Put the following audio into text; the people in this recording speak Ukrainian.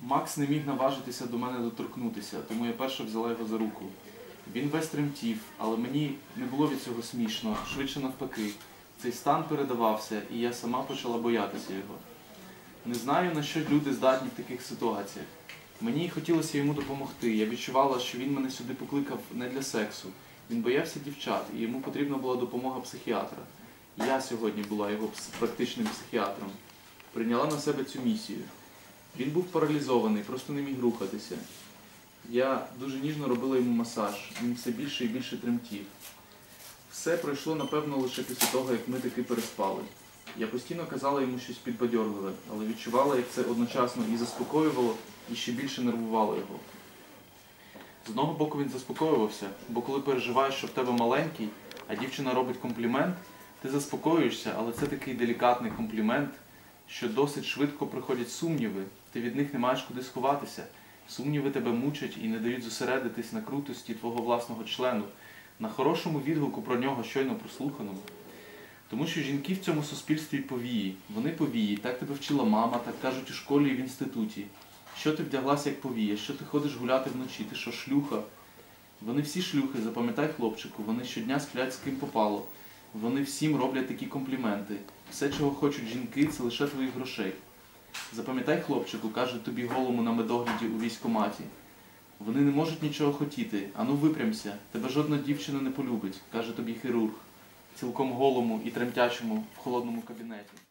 Макс не міг наважитися до мене доторкнутися, тому я перша взяла його за руку. Він весь тремтів, але мені не було від цього смішно, швидше навпаки. Цей стан передавався, і я сама почала боятися його. Не знаю, на що люди здатні в таких ситуаціях. Мені хотілося йому допомогти. Я відчувала, що він мене сюди покликав не для сексу. Він боявся дівчат, і йому потрібна була допомога психіатра. Я сьогодні була його практичним психіатром. Прийняла на себе цю місію. Він був паралізований, просто не міг рухатися. Я дуже ніжно робила йому масаж, він все більше і більше тремтів. Все пройшло, напевно, лише після того, як ми таки переспали. Я постійно казала йому щось підбадьорливе, але відчувала, як це одночасно і заспокоювало, і ще більше нервувало його. З одного боку він заспокоювався, бо коли переживаєш, що в тебе маленький, а дівчина робить комплімент, ти заспокоюєшся, але це такий делікатний комплімент, що досить швидко приходять сумніви, ти від них не маєш куди сховатися. Сумніви тебе мучать і не дають зосередитись на крутості твого власного члену, на хорошому відгуку про нього, щойно прослуханому. Тому що жінки в цьому суспільстві повії. Вони повії, так тебе вчила мама, так кажуть у школі і в інституті. Що ти вдяглася як повія, що ти ходиш гуляти вночі, ти що, шлюха? Вони всі шлюхи, запам'ятай, хлопчику, вони щодня сплять з ким попало. Вони всім роблять такі компліменти. Все, чого хочуть жінки, це лише твоїх грошей. Запам'ятай, хлопчику, кажуть тобі голому на медогляді у військкоматі. Вони не можуть нічого хотіти. Ану випрямся, тебе жодна дівчина не полюбить, каже тобі хірург, цілком голому і тремтячому в холодному кабінеті.